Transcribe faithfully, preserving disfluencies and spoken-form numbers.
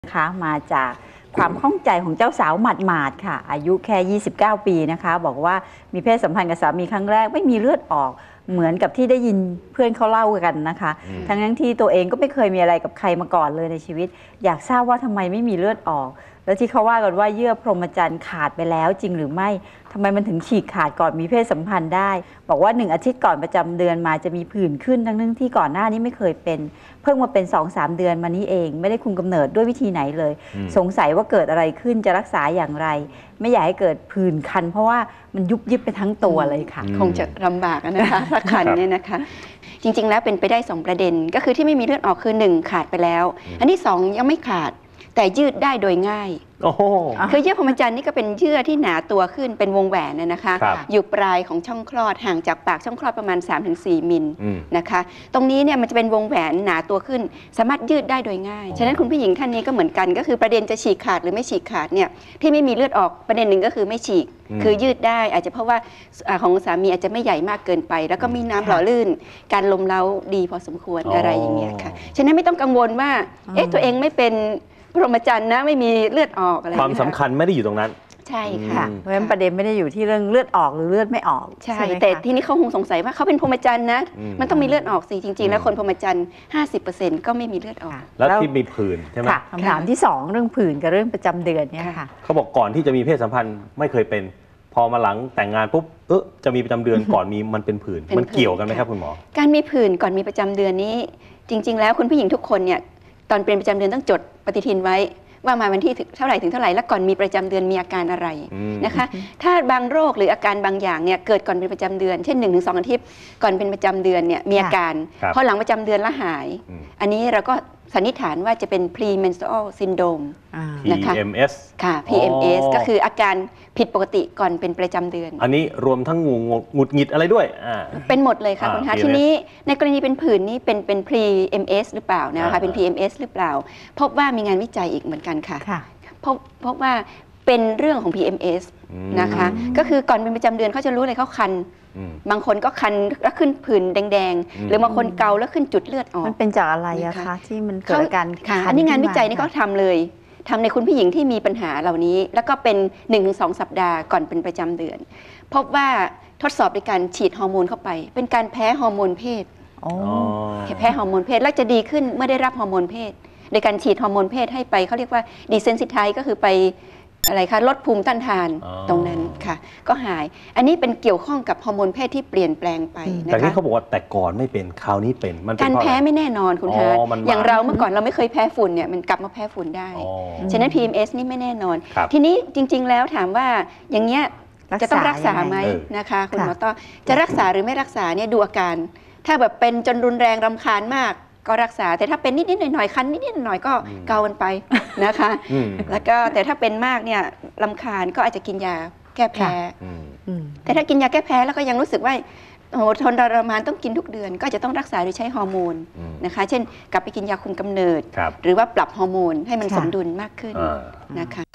นะคะมาจากความข้องใจของเจ้าสาวหมาดๆค่ะอายุแค่ยี่สิบเก้าปีนะคะบอกว่ามีเพศสัมพันธ์กับสามีครั้งแรกไม่มีเลือดออกเหมือนกับที่ได้ยินเพื่อนเขาเล่ากันนะคะทั้งนั้นที่ตัวเองก็ไม่เคยมีอะไรกับใครมาก่อนเลยในชีวิตอยากทราบว่าทำไมไม่มีเลือดออกแล้วที่เขาว่ากันว่าเยื่อพรหมจรรย์ขาดไปแล้วจริงหรือไม่ทำไมมันถึงฉีกขาดก่อนมีเพศสัมพันธ์ได้บอกว่าหนึ่งอาทิตย์ก่อนประจำเดือนมาจะมีผื่นขึ้นทั้งนั้นที่ก่อนหน้านี้ไม่เคยเป็นเพิ่งมาเป็น สองสาม เดือนมานี้เองไม่ได้คุมกำเนิดด้วยวิธีไหนเลยสงสัยว่าเกิดอะไรขึ้นจะรักษาอย่างไรไม่อยากให้เกิดผื่นคันเพราะว่ามันยุบยิบไปทั้งตัวเลยค่ะคงจะลำบากนะคะถ้าคันเนี่ยนะคะจริงๆแล้วเป็นไปได้สองประเด็นก็คือที่ไม่มีเลือดออกคือหนึ่งขาดไปแล้วอันที่สองยังไม่ขาดแต่ยืดได้โดยง่ายคือเยื่อพรหมจรรย์นี่ก็เป็นเยื่อที่หนาตัวขึ้นเป็นวงแหวนนะคะอยู่ปลายของช่องคลอดห่างจากปากช่องคลอดประมาณ สามถึงสี่ มิลนะคะตรงนี้เนี่ยมันจะเป็นวงแหวนหนาตัวขึ้นสามารถยืดได้โดยง่ายฉะนั้นคุณผู้หญิงท่านนี้ก็เหมือนกันก็คือประเด็นจะฉีกขาดหรือไม่ฉีกขาดเนี่ยที่ไม่มีเลือดออกประเด็นหนึ่งก็คือไม่ฉีกคือยืดได้อาจจะเพราะว่าของสามีอาจจะไม่ใหญ่มากเกินไปแล้วก็มีน้ำหล่อลื่นการลมเล้าดีพอสมควรอะไรอย่างเงี้ยค่ะฉะนั้นไม่ต้องกังวลว่าเอ๊ะตัวเองไม่เป็นพรหมจรรย์นะไม่มีเลือดออกอะไรความสำคัญไม่ได้อยู่ตรงนั้นใช่ค่ะเพราะฉะนั้นประเด็นไม่ได้อยู่ที่เรื่องเลือดออกหรือเลือดไม่ออกใช่แต่ที่นี่เขาคงสงสัยว่าเขาเป็นพรหมจรรย์นะมันต้องมีเลือดออกสิจริงๆแล้วคนพรหมจรรย์ ห้าสิบเปอร์เซ็นต์ ก็ไม่มีเลือดออกแล้วที่มีผื่นใช่ไหมคำถามที่สองเรื่องผื่นกับเรื่องประจำเดือนเนี่ยค่ะเขาบอกก่อนที่จะมีเพศสัมพันธ์ไม่เคยเป็นพอมาหลังแต่งงานปุ๊บเออจะมีประจำเดือนก่อนมีมันเป็นผื่นมันเกี่ยวกันไหมครับคุณหมอการมีผื่นก่อนมีประจำเดือนนี้จริงๆแล้วคุณผู้หญิงทุกคนเนี่ยตอนเป็นประจำเดือนต้องจดปฏิทินไว้ว่ามาวันที่เท่าไหร่ถึงเท่าไหร่แล้วก่อนมีประจำเดือนมีอาการอะไรนะคะถ้าบางโรคหรืออาการบางอย่างเนี่ยเกิดก่อนเป็นประจำเดือนเช่น หนึ่งถึงสอง อาทิตย์ก่อนเป็นประจำเดือนเนี่ยมีอาการพอหลังประจำเดือนแล้วหายอันนี้เราก็สันนิษฐานว่าจะเป็น premenstrual syndrome นะคะพี เอ็ม เอสค่ะ พี เอ็ม เอส ก็คืออาการผิดปกติก่อนเป็นประจำเดือนอันนี้รวมทั้งงูหงุดหงิดอะไรด้วยเป็นหมดเลยค่ะคุณคะทีนี้ในกรณีเป็นผื่นนี้เป็นเป็น pre เอ็ม เอส หรือเปล่านะคะเป็น พี เอ็ม เอส หรือเปล่าพบว่ามีงานวิจัยอีกเหมือนกันค่ะพบพบว่าเป็นเรื่องของ พี เอ็ม เอส นะคะก็คือก่อนเป็นประจำเดือนเขาจะรู้เลยเขาคันบางคนก็คันแล้วขึ้นผื่นแดงๆหรือบางคนเกาแล้วขึ้นจุดเลือดออกมันเป็นจากอะไรอะคะที่มันเกิดการคันอันนี้งานวิจัยนี่เขาทำเลยทำในคุณผู้หญิงที่มีปัญหาเหล่านี้แล้วก็เป็น หนึ่งถึงสอง สัปดาห์ก่อนเป็นประจำเดือนพบว่าทดสอบในการฉีดฮอร์โมนเข้าไปเป็นการแพ้ฮอร์โมนเพศแพ้ฮอร์โมนเพศและจะดีขึ้นเมื่อได้รับฮอร์โมนเพศโดยการฉีดฮอร์โมนเพศให้ไปเขาเรียกว่าดีเซนซิไทซ์ก็คือไปอะไรคะลดภูมิต้านทานตรงนั้นค่ะก็หายอันนี้เป็นเกี่ยวข้องกับฮอร์โมนเพศที่เปลี่ยนแปลงไปนะคะแต่ที่เขาบอกว่าแต่ก่อนไม่เป็นคราวนี้เป็นมันการแพ้ไม่แน่นอนคุณฮะอย่างเราเมื่อก่อนเราไม่เคยแพ้ฝุ่นเนี่ยมันกลับมาแพ้ฝุ่นได้ฉะนั้น พี เอ็ม เอส นี่ไม่แน่นอนทีนี้จริงๆแล้วถามว่าอย่างเงี้ยจะต้องรักษาไหมนะคะคุณหมอต้อจะรักษาหรือไม่รักษาเนี่ยดูอาการถ้าแบบเป็นจนรุนแรงรำคาญมากก็รักษาแต่ถ้าเป็นนิดๆหน่อยๆคันนิดๆหน่อยๆก็เกากันไปนะคะแล้วก็แต่ถ้าเป็นมากเนี่ยรำคาญก็อาจจะกินยาแก้แพ้แต่ถ้ากินยาแก้แพ้แล้วก็ยังรู้สึกว่าโอ้โหทนทรมานต้องกินทุกเดือนก็จะต้องรักษาโดยใช้ฮอร์โมนนะคะเช่นกลับไปกินยาคุมกำเนิดหรือว่าปรับฮอร์โมนให้มันสมดุลมากขึ้นนะคะ